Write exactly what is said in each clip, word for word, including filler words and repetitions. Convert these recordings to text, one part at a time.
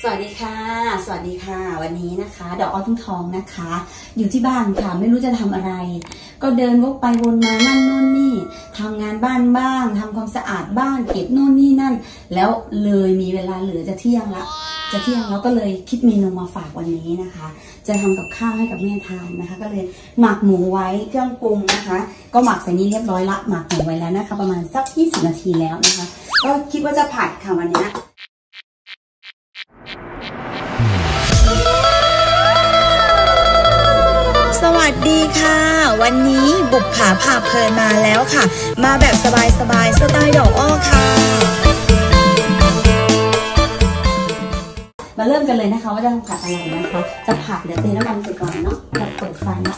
สวัสดีค่ะสวัสดีค่ะวันนี้นะคะดอกอ้อทุ่งทองนะคะอยู่ที่บ้านค่ะไม่รู้จะทำอะไรก็เดินวกไปวนมานั่นโน่นนี่ทำงานบ้านบ้างทำความสะอาดบ้านเก็บโน่นนี่นั่นแล้วเลยมีเวลาเหลือจะเที่ยงละจะเที่ยงแล้วก็เลยคิดเมนูมาฝากวันนี้นะคะจะทำกับข้าวให้กับแม่ทานนะคะก็เลยหมักหมูไว้เครื่องปรุงนะคะก็หมักใส่นี้เรียบร้อยละหมักหมูไว้แล้วนะคะประมาณสักยี่สิบนาทีแล้วนะคะก็คิดว่าจะผัดค่ะวันนี้สวัสดีค่ะวันนี้บุกผาผ่าเพลินมาแล้วค่ะมาแบบสบายๆ สไตล์ดอกอ้อค่ะมาเริ่มกันเลยนะคะว่าจะผัดอะไรนะคะจะผัดเดี๋ยวเทน้ำมันใส่ก่อนเนาะแบบเปิดไฟละ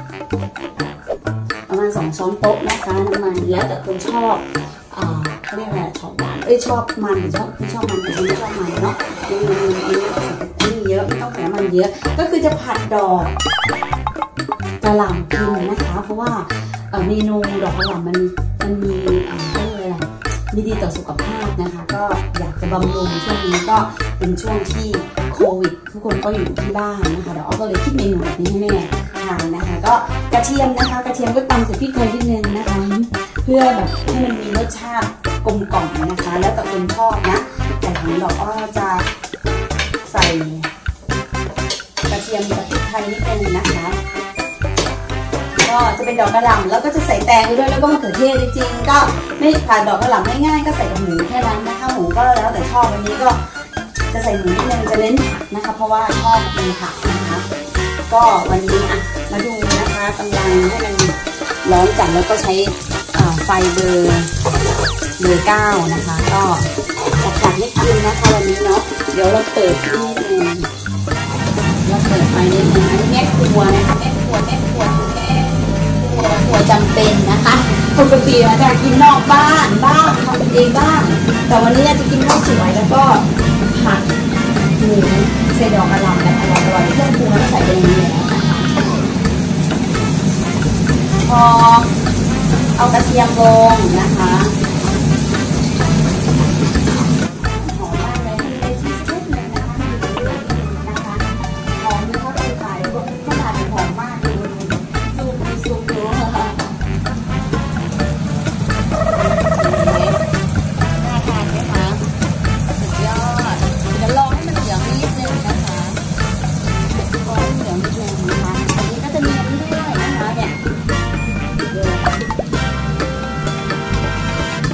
ประมาณสองช้อนโต๊ะนะคะน้ำมันแล้วแต่คนชอบอ่าเขาเรียกอะไรชอบหวานเอ้ยชอบมันหรือชอบไม่ชอบมันหรือไม่ชอบมันเนาะมีมีมีเยอะไม่ต้องใส่น้ำมันเยอะก็คือจะผัดดอกกระหล่ำกินนะคะเพราะว่าเมนูดอกกระหล่ำมันมันมีอะไรอะไรมีดีต่อสุขภาพนะคะก็อยากจะบำรุงช่วงนี้ก็เป็นช่วงที่โควิดทุกคนก็อยู่ที่บ้านนะคะเดี๋ยวอ้อก็เลยคิดเมนูแบบนี้ให้แม่ทานนะคะก็กระเทียมนะคะกระเทียมก็ตำใส่พริกไทยนิดนึงนะคะเพื่อแบบให้มันมีรสชาติกลมกล่อมนะคะแล้วแต่คนชอบนะแต่ของดอกอ้อจะใส่กระเทียมกับพริกไทยนิดนึงนะคะก็จะเป็นดอกกระหล่ำแล้วก็จะใส่แตงไปด้วยแล้วก็มะเขือเทศจริงๆก็ไม่ผ่านดอกกระหล่ำง่ายๆก็ใส่กับหมูแค่นั้นนะคะหมูก็แล้วแต่ชอบวันนี้ก็จะใส่หมูนิดนึงจะเน้นผักนะคะเพราะว่าชอบกินผักนะคะก็วันนี้อ่ะมาดูนะคะกำลังให้มันร้อนจัดแล้วก็ใช้ไฟเบอร์เบอร์เก้านะคะก็จัดๆนิดนึงนะคะวันนี้เนาะเดี๋ยวเราเปิดนิดนึงเราเปิดไฟนิดนึงอันนี้แม่ครัวนะคะแม่ครัวแม่ครัวคือแม่ครัวครัวจำเป็นนะคะปกติเราจะกินนอกบ้านบ้างทำเองบ้างแต่วันนี้เราจะกินข้าวสวยแล้วก็ผัดหมูใส่ดอกกระหล่ำแบบอร่อยๆเครื่องปรุงแล้วใส่ไปในนี้แล้วพอเอากระเทียมลงนะคะหอมมากเลยที่ได้ชีสนิดนึงนะคะนะคะหอมมีข้าวไข่ก็ขนาดหอมมากเลยซุปซุปดูค่ะน่าทานไหมคะสุดยอดเดี๋ยวรอให้มันเหลืองนิดนึงนะคะรอให้เหลืองนิดนึงนะคะอันนี้ก็จะมีเรื่อยๆนะคะเนี่ย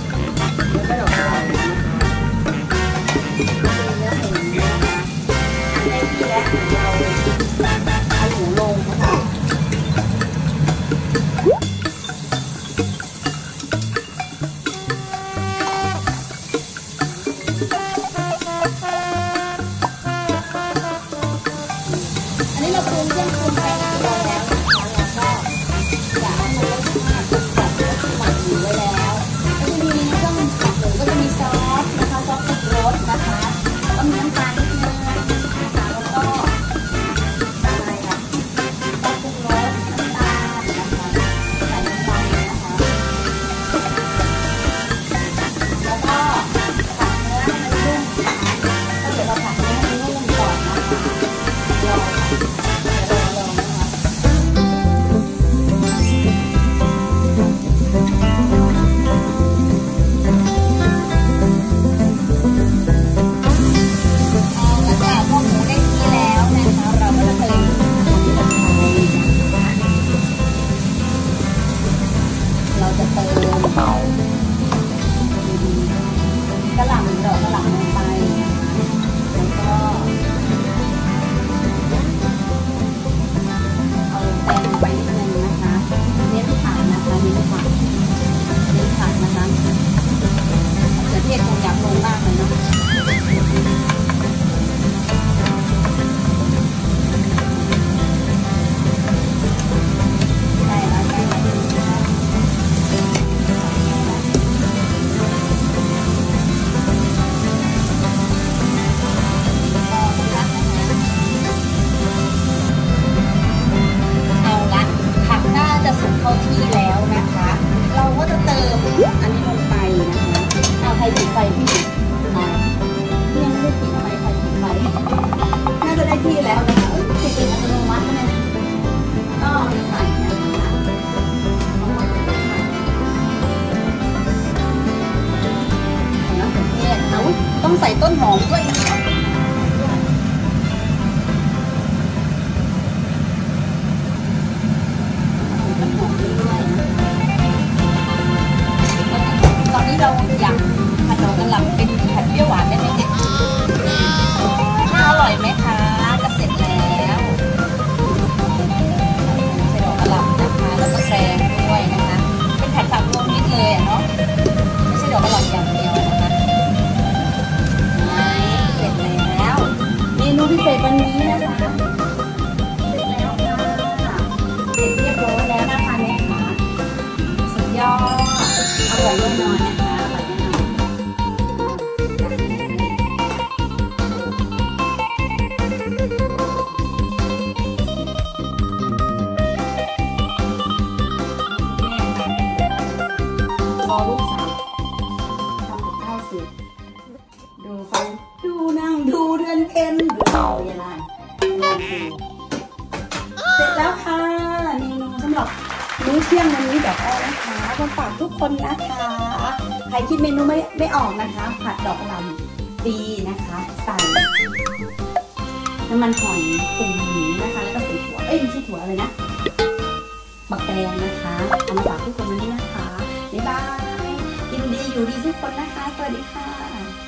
ที่แล้วนะคะติดเป็นอัตโนมัติเลยก็ใส่นะคะน้ำเขือเทศนะต้องใส่ต้นหอมด้วยนะคะต้นหอมด้วยนะคะตอนนี้เราอยากผัดดอกกะหล่ำเป็นผัดเปรี้ยวหวานได้ไหมเนี่ยอร่อยไหมคะจะเสร็จแล้วใส่ดอกกะหล่ำนะคะแล้วก็แซงด้วยนะคะเป็นผัดผักรวมมิตรเลยเนาะไม่ใช่ดอกกะหล่ำอย่างเดียวนะคะเสร็จแล้วเมนูพิเศษวันนี้นะคะเสร็จแล้วค่ะเสร็จเรียบร้อยแล้วนะคะเนี่ยค่ะสุดยอดอร่อยแน่นอนนะคะอร่อยแน่นอนพอลูกสาวทำกับข้าวเสร็จดูฟังดูนั่งดูเรือนเพ็ญดูเวลาเสร็จแล้วค่ะเมนูสำหรับมื้อเที่ยงวันนี้ดอกอ้อนะคะมาฝากทุกคนนะคะใครคิดเมนูไม่ไม่ออกนะคะผัดดอกกะหล่ำตีนะคะใส่น้ำมันหอยตุ๋นหมูนะคะแล้วก็ใส่ถั่วเอ้ยไม่ใช่ถั่วอะไรนะบักแตงนะคะเอามาฝากทุกคนวันนี้นะคะบ๊ายบายกินดีอยู่ดีทุกคนนะคะสวัสดีค่ะ